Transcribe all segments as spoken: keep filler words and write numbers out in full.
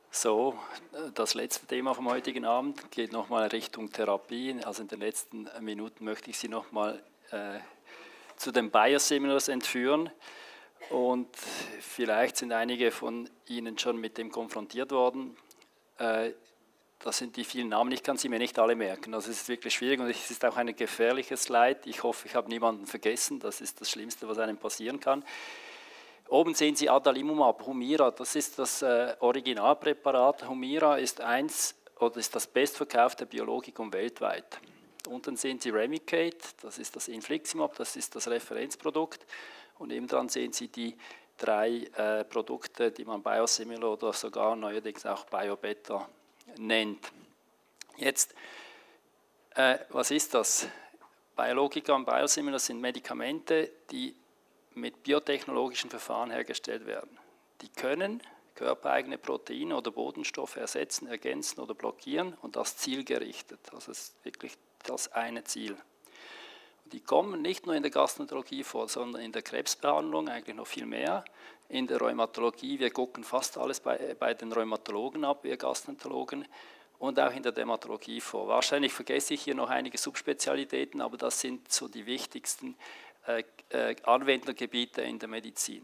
So, das letzte Thema vom heutigen Abend geht nochmal Richtung Therapie. Also in den letzten Minuten möchte ich Sie nochmal äh, zu den Biosimilars entführen. Und vielleicht sind einige von Ihnen schon mit dem konfrontiert worden. Äh, das sind die vielen Namen, ich kann sie mir nicht alle merken. Also es ist wirklich schwierig und es ist auch ein gefährliches Slide. Ich hoffe, ich habe niemanden vergessen. Das ist das Schlimmste, was einem passieren kann. Oben sehen Sie Adalimumab, Humira, das ist das äh, Originalpräparat. Humira ist eins oder ist das bestverkaufte Biologikum weltweit. Unten sehen Sie Remicade, das ist das Infliximab, das ist das Referenzprodukt. Und nebendran sehen Sie die drei äh, Produkte, die man Biosimilar oder sogar neuerdings auch Biobeta nennt. Jetzt, äh, was ist das? Biologika und Biosimilar sind Medikamente, die mit biotechnologischen Verfahren hergestellt werden. Die können körpereigene Proteine oder Bodenstoffe ersetzen, ergänzen oder blockieren und das zielgerichtet. Also es ist wirklich das eine Ziel. Und die kommen nicht nur in der Gastroenterologie vor, sondern in der Krebsbehandlung eigentlich noch viel mehr. In der Rheumatologie, wir gucken fast alles bei, bei den Rheumatologen ab, wir Gastroenterologen, und auch in der Dermatologie vor. Wahrscheinlich vergesse ich hier noch einige Subspezialitäten, aber das sind so die wichtigsten Äh, äh, Anwendergebiete in der Medizin.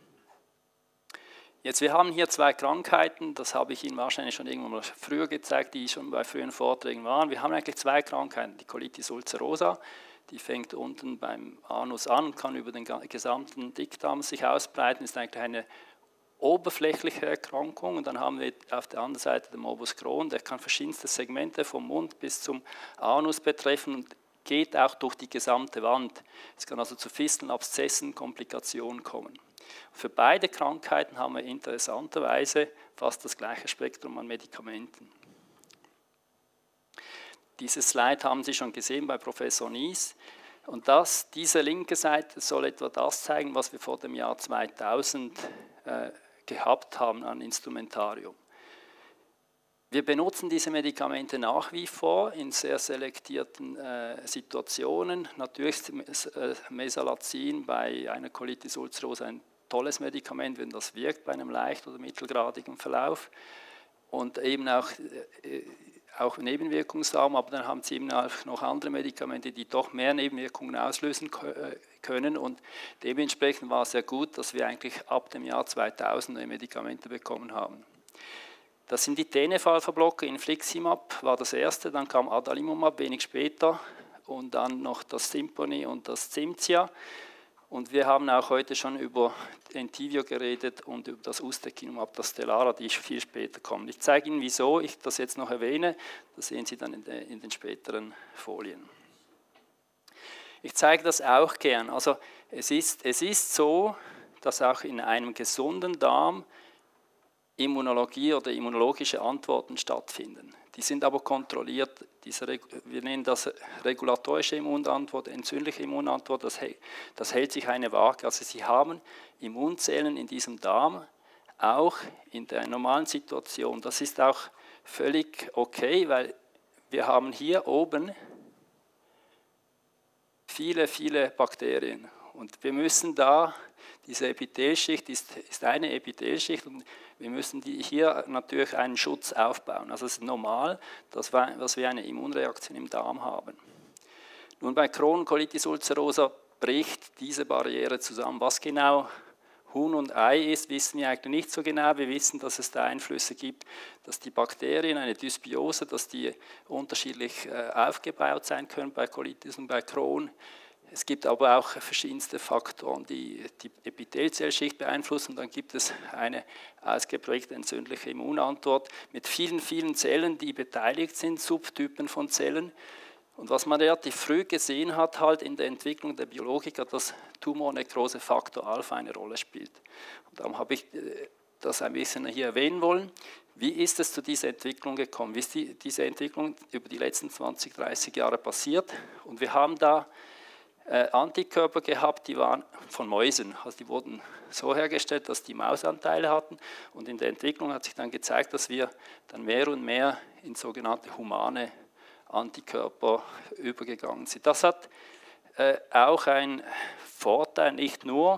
Jetzt, wir haben hier zwei Krankheiten, das habe ich Ihnen wahrscheinlich schon irgendwann mal früher gezeigt, die schon bei früheren Vorträgen waren. Wir haben eigentlich zwei Krankheiten, die Colitis ulcerosa, die fängt unten beim Anus an, kann über den gesamten Dickdarm sich ausbreiten, ist eigentlich eine oberflächliche Erkrankung. Und dann haben wir auf der anderen Seite den Morbus Crohn, der kann verschiedenste Segmente vom Mund bis zum Anus betreffen und geht auch durch die gesamte Wand. Es kann also zu Fisteln, Abszessen, Komplikationen kommen. Für beide Krankheiten haben wir interessanterweise fast das gleiche Spektrum an Medikamenten. Dieses Slide haben Sie schon gesehen bei Professor Nies. Und das, diese linke Seite soll etwa das zeigen, was wir vor dem Jahr zweitausend äh, gehabt haben an Instrumentarium. Wir benutzen diese Medikamente nach wie vor in sehr selektierten äh, Situationen. Natürlich ist äh, Mesalazin bei einer Colitis ulcerosa ein tolles Medikament, wenn das wirkt bei einem leicht- oder mittelgradigen Verlauf. Und eben auch, äh, auch nebenwirkungsarm, aber dann haben Sie eben auch noch andere Medikamente, die doch mehr Nebenwirkungen auslösen können. Und dementsprechend war es sehr gut, dass wir eigentlich ab dem Jahr zweitausend neue Medikamente bekommen haben. Das sind die T N F-Alpha-Blocker, Infliximab war das erste, dann kam Adalimumab wenig später und dann noch das Simponi und das Cimzia. Und wir haben auch heute schon über Entyvio geredet und über das Ustekinumab, das Stelara, die viel später kommen. Ich zeige Ihnen, wieso ich das jetzt noch erwähne, das sehen Sie dann in, de, in den späteren Folien. Ich zeige das auch gern. Also es ist, es ist so, dass auch in einem gesunden Darm Immunologie oder immunologische Antworten stattfinden. Die sind aber kontrolliert. Diese, wir nennen das regulatorische Immunantwort, entzündliche Immunantwort, das, das hält sich eine Waage. Also Sie haben Immunzellen in diesem Darm, auch in der normalen Situation. Das ist auch völlig okay, weil wir haben hier oben viele, viele Bakterien. Und wir müssen da, diese Epithelschicht ist, ist eine Epithelschicht und wir müssen die hier natürlich einen Schutz aufbauen. Also es ist normal, dass wir, dass wir eine Immunreaktion im Darm haben. Nun bei Crohn und Colitis ulcerosa bricht diese Barriere zusammen. Was genau Huhn und Ei ist, wissen wir eigentlich nicht so genau. Wir wissen, dass es da Einflüsse gibt, dass die Bakterien, eine Dysbiose, dass die unterschiedlich äh, aufgebaut sein können bei Colitis und bei Crohn. Es gibt aber auch verschiedenste Faktoren, die die Epithelzellschicht beeinflussen. Und dann gibt es eine ausgeprägte entzündliche Immunantwort mit vielen, vielen Zellen, die beteiligt sind, Subtypen von Zellen. Und was man relativ früh gesehen hat halt in der Entwicklung der Biologika, dass Tumornekrose Faktor Alpha eine Rolle spielt. Und darum habe ich das ein bisschen hier erwähnen wollen. Wie ist es zu dieser Entwicklung gekommen? Wie ist die, diese Entwicklung über die letzten zwanzig, dreißig Jahre passiert? Und wir haben da Äh, Antikörper gehabt, die waren von Mäusen. Also die wurden so hergestellt, dass die Mausanteile hatten. Und in der Entwicklung hat sich dann gezeigt, dass wir dann mehr und mehr in sogenannte humane Antikörper übergegangen sind. Das hat äh, auch einen Vorteil, nicht nur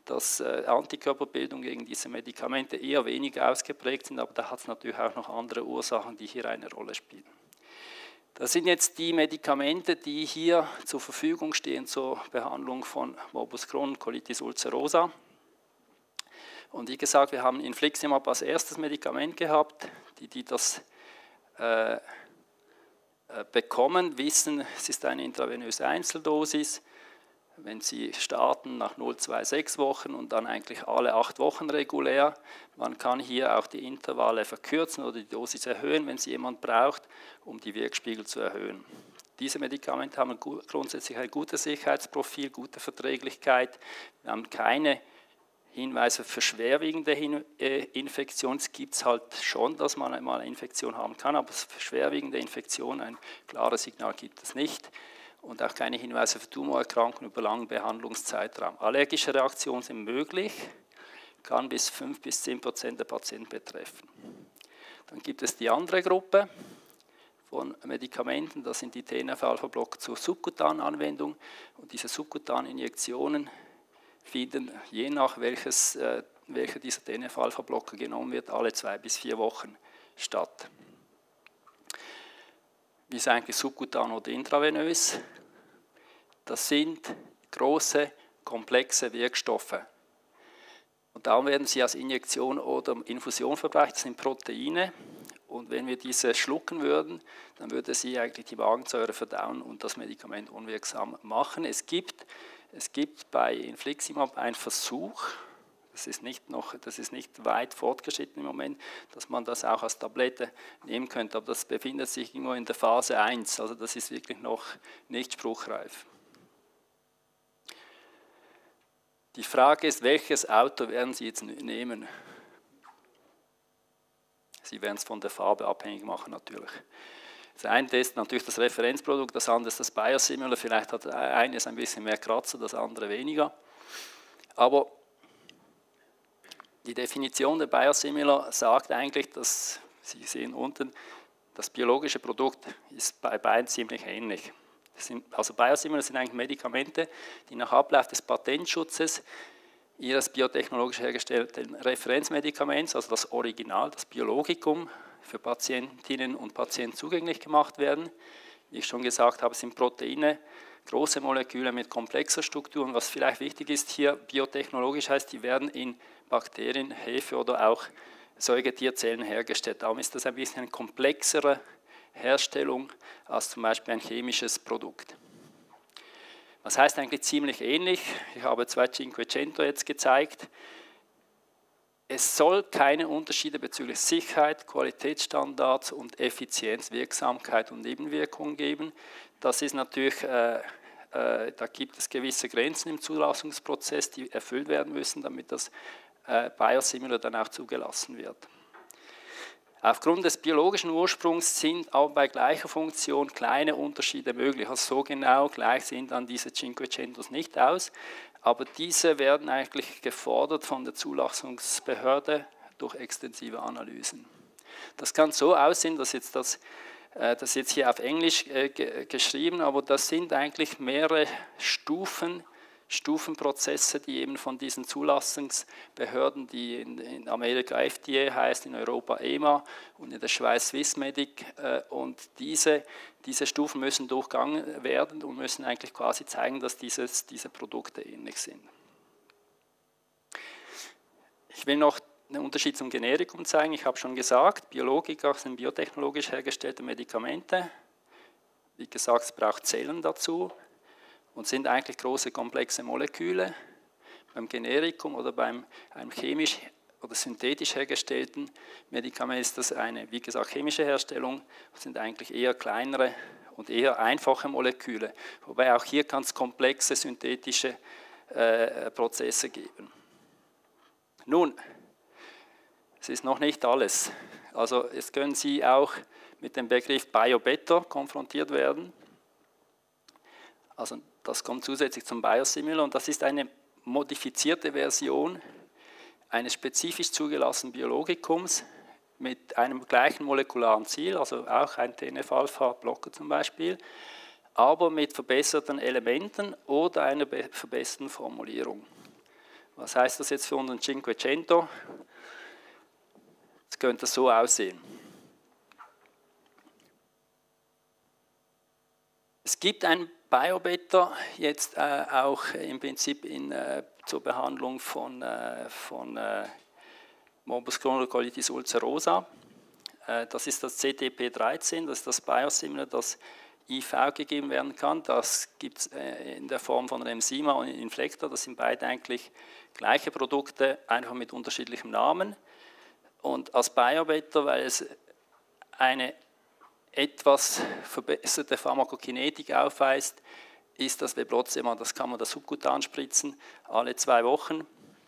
dass äh, Antikörperbildung gegen diese Medikamente eher weniger ausgeprägt sind, aber da hat es natürlich auch noch andere Ursachen, die hier eine Rolle spielen. Das sind jetzt die Medikamente, die hier zur Verfügung stehen zur Behandlung von Morbus Crohn und Colitis ulcerosa. Und wie gesagt, wir haben Infliximab als erstes Medikament gehabt. Die, die das äh, bekommen, wissen, es ist eine intravenöse Einzeldosis. Wenn Sie starten nach null Komma sechsundzwanzig Wochen und dann eigentlich alle acht Wochen regulär, man kann hier auch die Intervalle verkürzen oder die Dosis erhöhen, wenn es jemand braucht, um die Wirkspiegel zu erhöhen. Diese Medikamente haben grundsätzlich ein gutes Sicherheitsprofil, gute Verträglichkeit. Wir haben keine Hinweise für schwerwiegende Infektionen. Es gibt es halt schon, dass man einmal eine Infektion haben kann, aber für schwerwiegende Infektionen ein klares Signal gibt es nicht. Und auch keine Hinweise für Tumorerkrankungen über langen Behandlungszeitraum. Allergische Reaktionen sind möglich, kann bis fünf bis zehn Prozent der Patienten betreffen. Dann gibt es die andere Gruppe von Medikamenten, das sind die T N F-Alpha-Blocker zur subkutanen Anwendung. Und diese subkutanen Injektionen finden, je nach welches, äh, welcher dieser T N F-Alpha-Blocker genommen wird, alle zwei bis vier Wochen statt. Wie ist eigentlich subkutan oder intravenös? Das sind große, komplexe Wirkstoffe. Und darum werden sie als Injektion oder Infusion verabreicht. Das sind Proteine. Und wenn wir diese schlucken würden, dann würde sie eigentlich die Magensäure verdauen und das Medikament unwirksam machen. Es gibt, es gibt bei Infliximab einen Versuch, das ist, nicht noch, das ist nicht weit fortgeschritten im Moment, dass man das auch als Tablette nehmen könnte, aber das befindet sich nur in der Phase eins, also das ist wirklich noch nicht spruchreif. Die Frage ist, welches Auto werden Sie jetzt nehmen? Sie werden es von der Farbe abhängig machen natürlich. Das eine ist natürlich das Referenzprodukt, das andere ist das Biosimilar, vielleicht hat eines ein bisschen mehr Kratzer, das andere weniger. Aber die Definition der Biosimilar sagt eigentlich, dass, Sie sehen unten, das biologische Produkt ist bei beiden ziemlich ähnlich. Sind, also Biosimilar sind eigentlich Medikamente, die nach Ablauf des Patentschutzes ihres biotechnologisch hergestellten Referenzmedikaments, also das Original, das Biologikum, für Patientinnen und Patienten zugänglich gemacht werden. Wie ich schon gesagt habe, sind Proteine, große Moleküle mit komplexer Struktur. Und was vielleicht wichtig ist hier, biotechnologisch heißt, die werden in Bakterien, Hefe oder auch Säugetierzellen hergestellt. Darum ist das ein bisschen eine komplexere Herstellung als zum Beispiel ein chemisches Produkt. Was heißt eigentlich ziemlich ähnlich? Ich habe zwei Cinquecento jetzt gezeigt. Es soll keine Unterschiede bezüglich Sicherheit, Qualitätsstandards und Effizienz, Wirksamkeit und Nebenwirkungen geben. Das ist natürlich, äh, äh, da gibt es gewisse Grenzen im Zulassungsprozess, die erfüllt werden müssen, damit das äh, Biosimilar dann auch zugelassen wird. Aufgrund des biologischen Ursprungs sind aber bei gleicher Funktion kleine Unterschiede möglich. Also so genau gleich sehen dann diese Cinquecentos nicht aus, aber diese werden eigentlich gefordert von der Zulassungsbehörde durch extensive Analysen. Das kann so aussehen, dass jetzt das, äh, das jetzt hier auf Englisch äh, ge geschrieben, aber das sind eigentlich mehrere Stufen, Stufenprozesse, die eben von diesen Zulassungsbehörden, die in, in Amerika F D A heißt, in Europa E M A und in der Schweiz Swissmedic, äh, und diese, diese Stufen müssen durchgangen werden und müssen eigentlich quasi zeigen, dass dieses, diese Produkte ähnlich sind. Ich will noch einen Unterschied zum Generikum zeigen. Ich habe schon gesagt, Biologika sind biotechnologisch hergestellte Medikamente. Wie gesagt, es braucht Zellen dazu. Und sind eigentlich große, komplexe Moleküle. Beim Generikum oder beim einem chemisch oder synthetisch hergestellten Medikament ist das eine, wie gesagt, chemische Herstellung, sind eigentlich eher kleinere und eher einfache Moleküle. Wobei auch hier kann es komplexe synthetische äh, Prozesse geben. Nun, es ist noch nicht alles. Also es können Sie auch mit dem Begriff Biobetter konfrontiert werden. Also das kommt zusätzlich zum Biosimilar und das ist eine modifizierte Version eines spezifisch zugelassenen Biologikums mit einem gleichen molekularen Ziel, also auch ein T N F-Alpha-Blocker zum Beispiel, aber mit verbesserten Elementen oder einer verbesserten Formulierung. Was heißt das jetzt für unseren Cinquecento? Es könnte so aussehen. Es gibt ein Biobetter jetzt äh, auch im Prinzip in, äh, zur Behandlung von, äh, von äh, Morbus Crohn oder Colitis ulcerosa. Äh, das ist das C T P dreizehn, das ist das Biosimilar, das I V gegeben werden kann. Das gibt es äh, in der Form von Remsima und Inflector. Das sind beide eigentlich gleiche Produkte, einfach mit unterschiedlichem Namen. Und als Biobetter, weil es eine etwas verbesserte Pharmakokinetik aufweist, ist das Veblozimab, das kann man da subkutan spritzen, alle zwei Wochen.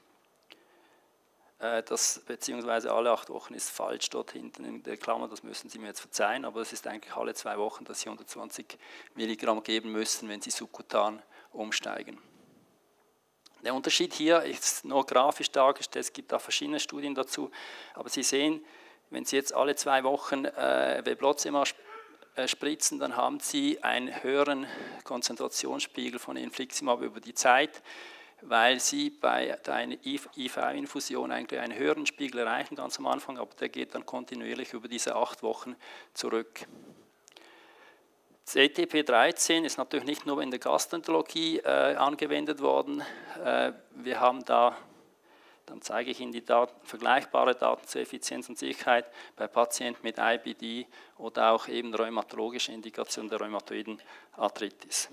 Das, beziehungsweise alle acht Wochen ist falsch dort hinten in der Klammer, das müssen Sie mir jetzt verzeihen, aber es ist eigentlich alle zwei Wochen, dass Sie hundertzwanzig Milligramm geben müssen, wenn Sie subkutan umsteigen. Der Unterschied hier ist nur grafisch dargestellt, es gibt auch verschiedene Studien dazu, aber Sie sehen, wenn Sie jetzt alle zwei Wochen äh, Veblozimab äh, spritzen, dann haben Sie einen höheren Konzentrationsspiegel von Infliximab über die Zeit, weil Sie bei einer I V-Infusion eigentlich einen höheren Spiegel erreichen, ganz am Anfang, aber der geht dann kontinuierlich über diese acht Wochen zurück. C T P dreizehn ist natürlich nicht nur in der Gastroenterologie äh, angewendet worden. Äh, wir haben da, dann zeige ich Ihnen die Daten, vergleichbare Daten zur Effizienz und Sicherheit bei Patienten mit I B D oder auch eben rheumatologische Indikation der rheumatoiden Arthritis.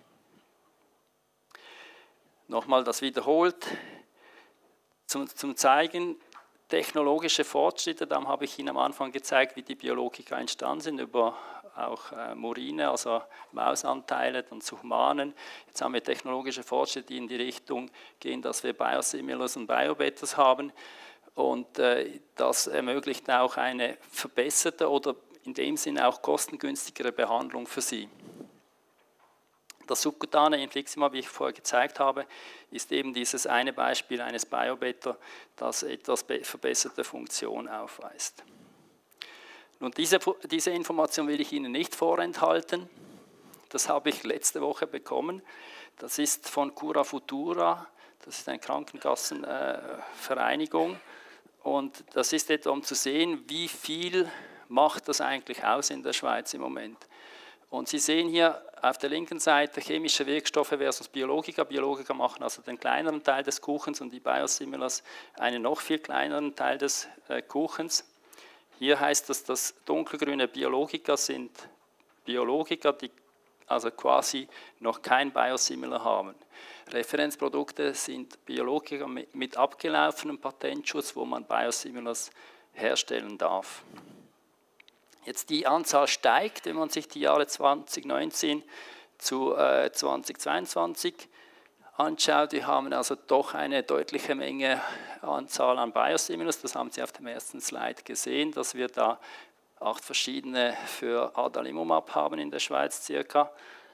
Nochmal das wiederholt, zum, zum Zeigen, technologische Fortschritte, da habe ich Ihnen am Anfang gezeigt, wie die Biologika entstanden sind, über auch äh, Murine, also Mausanteile, dann zu Humanen. Jetzt haben wir technologische Fortschritte, die in die Richtung gehen, dass wir Biosimilars und Biobetters haben und äh, das ermöglicht auch eine verbesserte oder in dem Sinne auch kostengünstigere Behandlung für Sie. Das subkutane Infliximab, wie ich vorher gezeigt habe, ist eben dieses eine Beispiel eines Biobetter, das etwas verbesserte Funktion aufweist. Nun, diese, diese Information will ich Ihnen nicht vorenthalten. Das habe ich letzte Woche bekommen. Das ist von Cura Futura, das ist eine Krankenkassenvereinigung. Äh, und das ist etwa, um zu sehen, wie viel macht das eigentlich aus in der Schweiz im Moment. Und Sie sehen hier auf der linken Seite chemische Wirkstoffe versus Biologika. Biologika machen also den kleineren Teil des Kuchens und die Biosimilars einen noch viel kleineren Teil des äh, Kuchens. Hier heißt das, dass dunkelgrüne Biologika sind Biologika, die also quasi noch kein Biosimilar haben. Referenzprodukte sind Biologika mit, mit abgelaufenem Patentschutz, wo man Biosimilars herstellen darf. Jetzt die Anzahl steigt, wenn man sich die Jahre zweitausendneunzehn zu äh, zweitausendzweiundzwanzig anschaut. Wir haben also doch eine deutliche Menge Anzahl an Biosimilars. Das haben Sie auf dem ersten Slide gesehen, dass wir da acht verschiedene für Adalimumab haben in der Schweiz circa.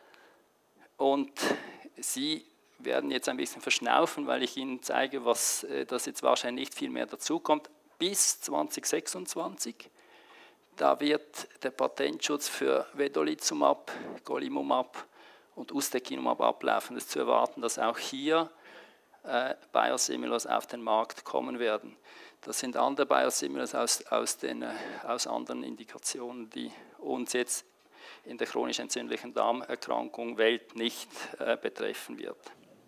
Und Sie werden jetzt ein bisschen verschnaufen, weil ich Ihnen zeige, was äh, das jetzt wahrscheinlich nicht viel mehr dazukommt. Bis zweitausendsechsundzwanzig. Da wird der Patentschutz für Vedolizumab, Golimumab und Ustekinumab ablaufen. Es ist zu erwarten, dass auch hier äh, Biosimilars auf den Markt kommen werden. Das sind andere Biosimilars aus, aus, den, äh, aus anderen Indikationen, die uns jetzt in der chronisch entzündlichen Darmerkrankung Welt nicht äh, betreffen wird.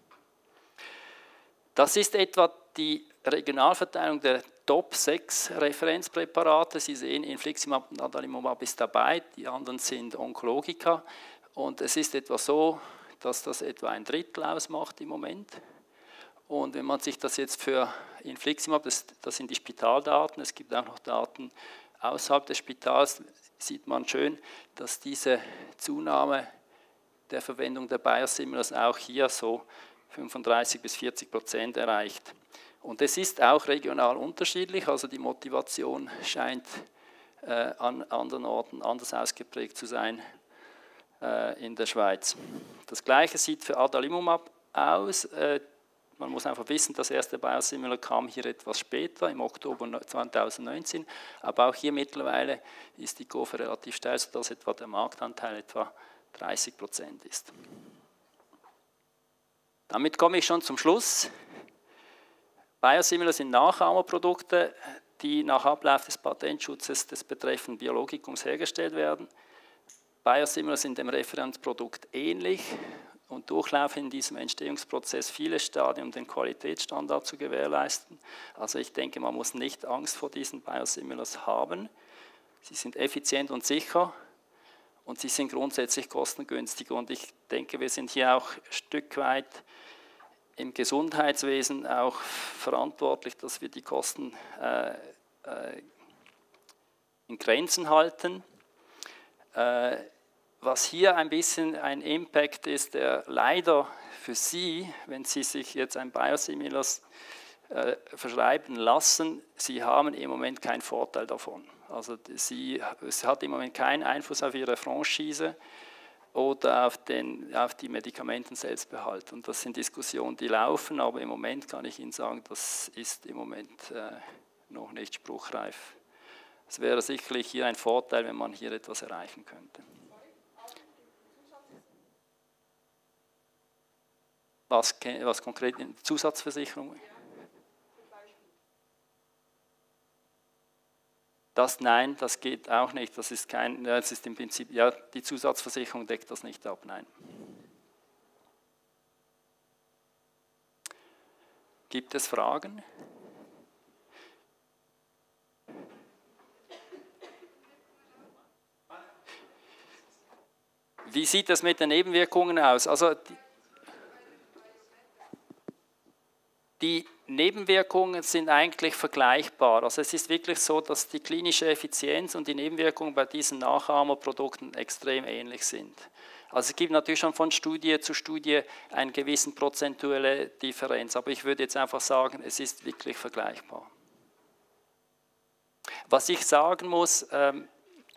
Das ist etwa die Regionalverteilung der Top sechs Referenzpräparate. Sie sehen, Infliximab und Adalimumab ist dabei, die anderen sind Onkologika. Und es ist etwa so, dass das etwa ein Drittel ausmacht im Moment. Und wenn man sich das jetzt für Infliximab, das, das sind die Spitaldaten, es gibt auch noch Daten außerhalb des Spitals, sieht man schön, dass diese Zunahme der Verwendung der Biosimilars auch hier so fünfunddreißig bis vierzig Prozent erreicht. Und es ist auch regional unterschiedlich, also die Motivation scheint äh, an anderen Orten anders ausgeprägt zu sein äh, in der Schweiz. Das Gleiche sieht für Adalimumab aus. Äh, man muss einfach wissen, das erste Biosimilar kam hier etwas später, im Oktober zweitausendneunzehn, aber auch hier mittlerweile ist die Kurve relativ steil, sodass etwa der Marktanteil etwa dreißig Prozent ist. Damit komme ich schon zum Schluss. Biosimilars sind Nachahmerprodukte, die nach Ablauf des Patentschutzes des betreffenden Biologikums hergestellt werden. Biosimilars sind dem Referenzprodukt ähnlich und durchlaufen in diesem Entstehungsprozess viele Stadien, um den Qualitätsstandard zu gewährleisten. Also ich denke, man muss nicht Angst vor diesen Biosimilars haben. Sie sind effizient und sicher und sie sind grundsätzlich kostengünstig. Und ich denke, wir sind hier auch ein Stück weit im Gesundheitswesen auch verantwortlich, dass wir die Kosten äh, äh, in Grenzen halten. Äh, was hier ein bisschen ein Impact ist, der leider für Sie, wenn Sie sich jetzt ein Biosimilars äh, verschreiben lassen, Sie haben im Moment keinen Vorteil davon. Also Sie, es hat im Moment keinen Einfluss auf Ihre Franchise oder auf, den, auf die Medikamentenselbstbehalt. Und das sind Diskussionen, die laufen, aber im Moment kann ich Ihnen sagen, das ist im Moment äh, noch nicht spruchreif. Es wäre sicherlich hier ein Vorteil, wenn man hier etwas erreichen könnte. Was, was konkret in Zusatzversicherung? Das, nein, das geht auch nicht. Das ist kein, das ist im Prinzip, ja, die Zusatzversicherung deckt das nicht ab, nein. Gibt es Fragen? Wie sieht das mit den Nebenwirkungen aus? Also die, die Nebenwirkungen sind eigentlich vergleichbar. Also es ist wirklich so, dass die klinische Effizienz und die Nebenwirkungen bei diesen Nachahmerprodukten extrem ähnlich sind. Also es gibt natürlich schon von Studie zu Studie eine gewisse prozentuelle Differenz, aber ich würde jetzt einfach sagen, es ist wirklich vergleichbar. Was ich sagen muss, ähm,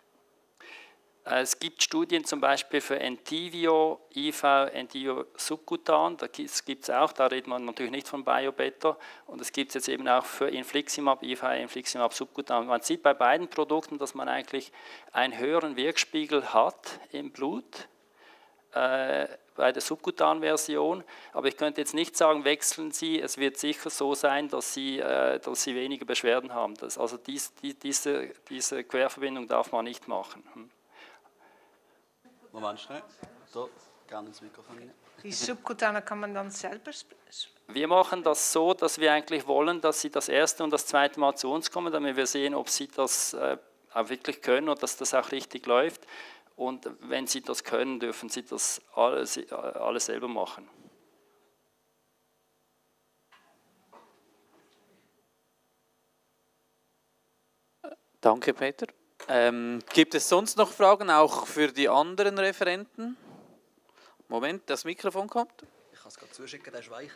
es gibt Studien zum Beispiel für Entyvio, I V, Entyvio subkutan, da gibt es auch, da redet man natürlich nicht von Biobetter, und es gibt es jetzt eben auch für Infliximab, I V, Infliximab subkutan. Man sieht bei beiden Produkten, dass man eigentlich einen höheren Wirkspiegel hat im Blut, äh, bei der subkutanen Version, aber ich könnte jetzt nicht sagen, wechseln Sie, es wird sicher so sein, dass Sie, äh, dass Sie weniger Beschwerden haben. Das, also dies, die, diese, diese Querverbindung darf man nicht machen. Hm. Moment schnell. So, gerne ins Mikrofon rein. Die Subkutane kann man dann selber? Wir machen das so, dass wir eigentlich wollen, dass Sie das erste und das zweite Mal zu uns kommen, damit wir sehen, ob Sie das äh, auch wirklich können und dass das auch richtig läuft. Und wenn Sie das können, dürfen Sie das alles, alles selber machen. Danke, Peter. Ähm, gibt es sonst noch Fragen, auch für die anderen Referenten? Moment, das Mikrofon kommt. Ich kann es gerade zuschicken, der ist weich.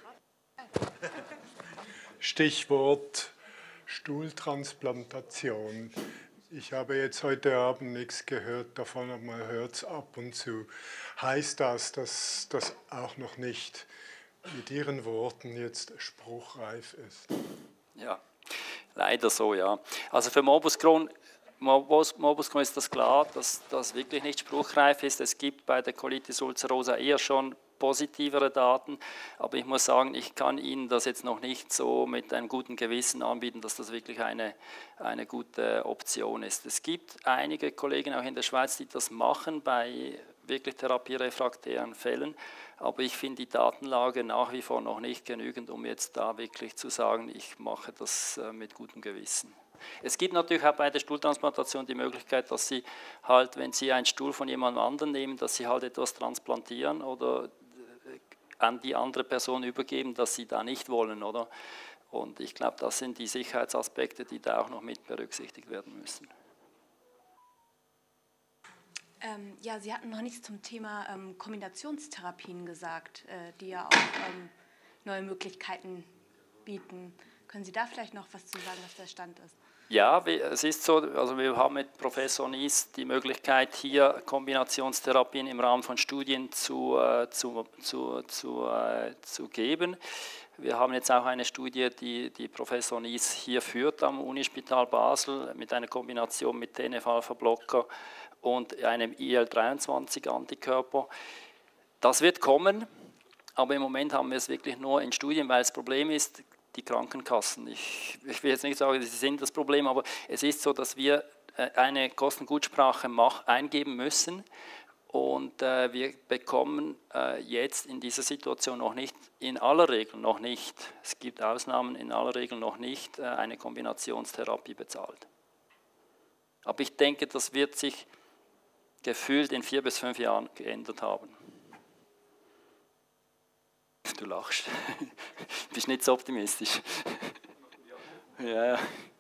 Stichwort Stuhltransplantation. Ich habe jetzt heute Abend nichts gehört davon, aber man hört es ab und zu. Heißt das, dass das auch noch nicht mit Ihren Worten jetzt spruchreif ist? Ja, leider so, ja. Also für Morbus Crohn Morbus Crohn ist das klar, dass das wirklich nicht spruchreif ist. Es gibt bei der Colitis ulcerosa eher schon positivere Daten, aber ich muss sagen, ich kann Ihnen das jetzt noch nicht so mit einem guten Gewissen anbieten, dass das wirklich eine, eine gute Option ist. Es gibt einige Kollegen auch in der Schweiz, die das machen bei wirklich therapierefraktären Fällen, aber ich finde die Datenlage nach wie vor noch nicht genügend, um jetzt da wirklich zu sagen, ich mache das mit gutem Gewissen. Es gibt natürlich auch bei der Stuhltransplantation die Möglichkeit, dass Sie halt, wenn Sie einen Stuhl von jemand anderem nehmen, dass Sie halt etwas transplantieren oder an die andere Person übergeben, dass Sie da nicht wollen, oder? Und ich glaube, das sind die Sicherheitsaspekte, die da auch noch mit berücksichtigt werden müssen. Ähm, ja, Sie hatten noch nichts zum Thema ähm, Kombinationstherapien gesagt, äh, die ja auch ähm, neue Möglichkeiten bieten. Können Sie da vielleicht noch was zu sagen, was der Stand ist? Ja, es ist so, also wir haben mit Professor Nies die Möglichkeit, hier Kombinationstherapien im Rahmen von Studien zu, äh, zu, zu, zu, äh, zu geben. Wir haben jetzt auch eine Studie, die, die Professor Nies hier führt am Unispital Basel mit einer Kombination mit T N F-Alpha-Blocker und einem I L dreiundzwanzig Antikörper. Das wird kommen, aber im Moment haben wir es wirklich nur in Studien, weil das Problem ist, die Krankenkassen. Ich, ich will jetzt nicht sagen, sie sind das Problem, aber es ist so, dass wir eine Kostengutsprache mach, eingeben müssen. Und äh, wir bekommen äh, jetzt in dieser Situation noch nicht, in aller Regel noch nicht, es gibt Ausnahmen, in aller Regel noch nicht äh, eine Kombinationstherapie bezahlt. Aber ich denke, das wird sich gefühlt in vier bis fünf Jahren geändert haben. Du lachst. Du bist nicht so optimistisch. Ja, ja.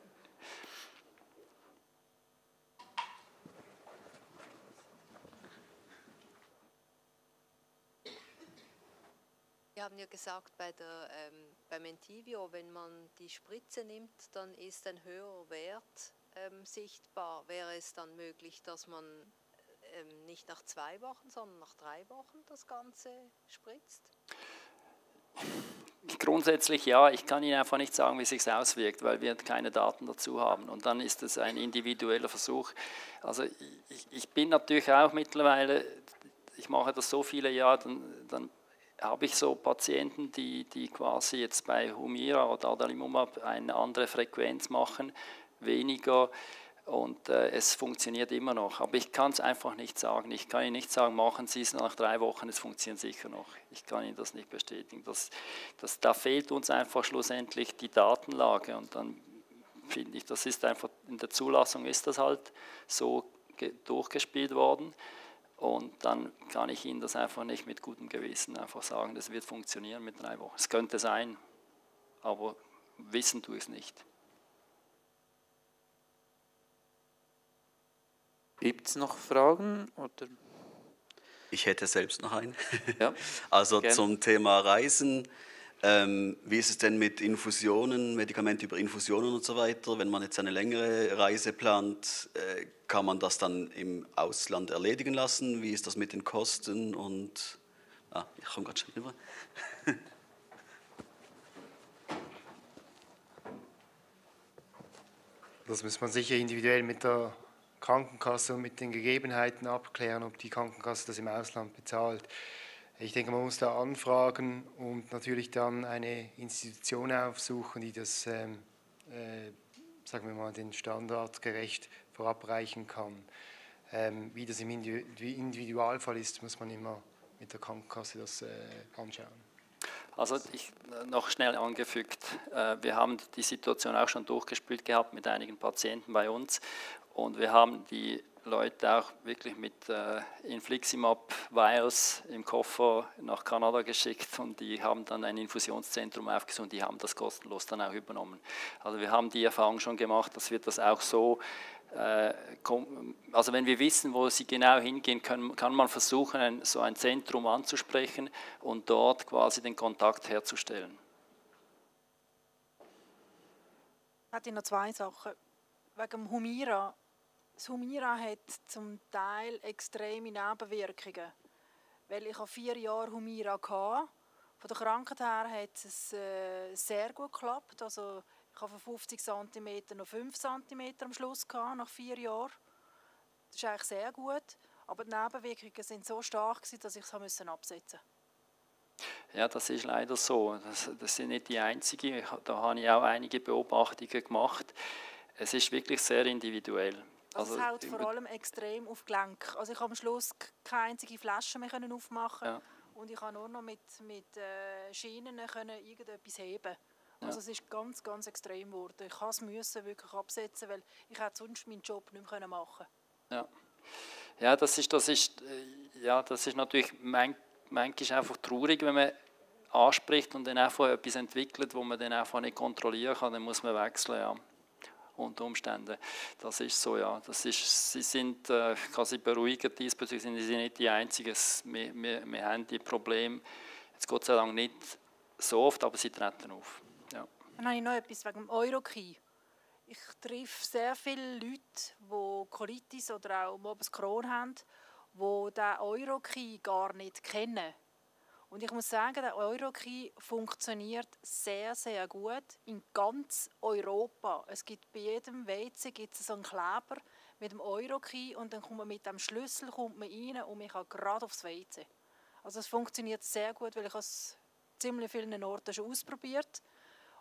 Sie haben ja gesagt, bei der, ähm, beim Entyvio, wenn man die Spritze nimmt, dann ist ein höherer Wert ähm, sichtbar. Wäre es dann möglich, dass man ähm, nicht nach zwei Wochen, sondern nach drei Wochen das Ganze spritzt? Grundsätzlich ja, ich kann Ihnen einfach nicht sagen, wie es sich auswirkt, weil wir keine Daten dazu haben. Und dann ist es ein individueller Versuch. Also ich, ich bin natürlich auch mittlerweile, ich mache das so viele Jahre, dann, dann habe ich so Patienten, die, die quasi jetzt bei Humira oder Adalimumab eine andere Frequenz machen, weniger, und äh, es funktioniert immer noch. Aber ich kann es einfach nicht sagen. Ich kann Ihnen nicht sagen, machen Sie es nach drei Wochen, es funktioniert sicher noch. Ich kann Ihnen das nicht bestätigen. Das, das, da fehlt uns einfach schlussendlich die Datenlage, und dann finde ich, das ist einfach, in der Zulassung ist das halt so durchgespielt worden. Und dann kann ich Ihnen das einfach nicht mit gutem Gewissen einfach sagen, das wird funktionieren mit drei Wochen. Es könnte sein, aber wissen tue ich es nicht. Gibt es noch Fragen? Oder? Ich hätte selbst noch einen. Ja, also gerne. Zum Thema Reisen. Ähm, wie ist es denn mit Infusionen, Medikamente über Infusionen und so weiter? Wenn man jetzt eine längere Reise plant, äh, kann man das dann im Ausland erledigen lassen? Wie ist das mit den Kosten? Und ah, ich komme gerade schon rüber. Das muss man sicher individuell mit der Krankenkasse und mit den Gegebenheiten abklären, ob die Krankenkasse das im Ausland bezahlt. Ich denke, man muss da anfragen und natürlich dann eine Institution aufsuchen, die das, ähm, äh, sagen wir mal, den Standard gerecht verabreichen kann. Ähm, wie das im Individualfall ist, muss man immer mit der Krankenkasse das äh, anschauen. Also ich, noch schnell angefügt, äh, wir haben die Situation auch schon durchgespielt gehabt mit einigen Patienten bei uns, und wir haben die Leute auch wirklich mit äh, Infliximab-Vials im Koffer nach Kanada geschickt, und die haben dann ein Infusionszentrum aufgesucht und die haben das kostenlos dann auch übernommen. Also wir haben die Erfahrung schon gemacht, dass wir das auch so, äh, also wenn wir wissen, wo sie genau hingehen können, kann man versuchen, ein, so ein Zentrum anzusprechen und dort quasi den Kontakt herzustellen. Ich hätte noch zwei Sachen. Wegen dem Humira. Das Humira hat zum Teil extreme Nebenwirkungen. Weil ich habe vier Jahre Humira hatte. Von der Krankheit her hat es äh, sehr gut geklappt. Also ich habe von fünfzig Zentimeter noch fünf Zentimeter am Schluss gehabt, nach vier Jahren. Das ist eigentlich sehr gut. Aber die Nebenwirkungen sind so stark, dass ich es absetzen musste. Ja, das ist leider so. Das, das sind nicht die einzigen. Da habe ich auch einige Beobachtungen gemacht. Es ist wirklich sehr individuell. Also es hält vor allem extrem auf Gelenk. Also ich habe am Schluss keine einzige Flasche mehr aufmachen, ja. Und ich konnte nur noch mit, mit äh, Schienen können irgendetwas heben. Also ja. Es ist ganz, ganz extrem geworden. Ich musste es wirklich absetzen, weil ich hätte sonst meinen Job nicht mehr machen können. Ja, ja das, ist, das, ist, ja, das ist natürlich manchmal einfach traurig, wenn man anspricht und dann einfach etwas entwickelt, wo man dann einfach nicht kontrollieren kann, dann muss man wechseln, ja. Unter Umständen. Das ist so, ja. Das ist, sie sind, äh, ich kann Sie beruhigen, diesbezüglich sind sie nicht die Einzigen. Wir, wir, wir haben die Probleme, jetzt Gott sei Dank nicht so oft, aber sie treten auf. Ja. Dann habe ich noch etwas wegen dem Euroki. Ich treffe sehr viele Leute, die Colitis oder auch Morbus Crohn haben, die den Euroki gar nicht kennen. Und ich muss sagen, der Euroki funktioniert sehr, sehr gut in ganz Europa. Es gibt bei jedem W C gibt es so einen Kleber mit dem Euroki, und dann kommt man mit dem Schlüssel kommt man rein und man kann gerade aufs W C. Also es funktioniert sehr gut, weil ich es ziemlich vielen Orten schon ausprobiert.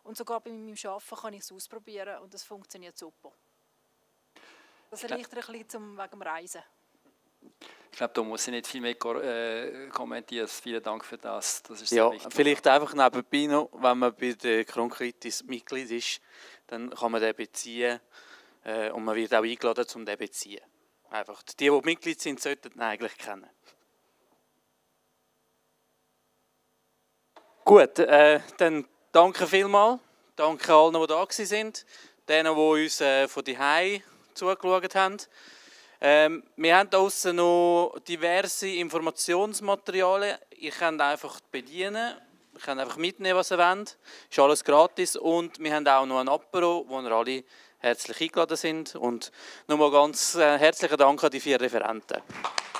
Und sogar bei meinem Arbeiten kann ich es ausprobieren und es funktioniert super. Das erleichtert ein bisschen zum, wegen dem Reisen. Ich glaube, da muss ich nicht viel mehr äh, kommentieren. Vielen Dank für das. Das ist ja, wichtig. Vielleicht einfach nebenbei noch, wenn man bei der Kronkritis Mitglied ist, dann kann man den beziehen äh, und man wird auch eingeladen, um den zu beziehen. Einfach. Die, die Mitglied sind, sollten ihn eigentlich kennen. Gut, äh, dann danke vielmals. Danke allen, die da waren. Denen, die uns äh, von zu Hause zugeschaut haben. Ähm, wir haben draussen noch diverse Informationsmaterialien. Ihr könnt einfach bedienen. Ihr könnt einfach mitnehmen, was ihr wollt. Ist alles gratis. Und wir haben auch noch ein Apero, wo ihr alle herzlich eingeladen sind. Und nochmal ganz äh, herzlichen Dank an die vier Referenten.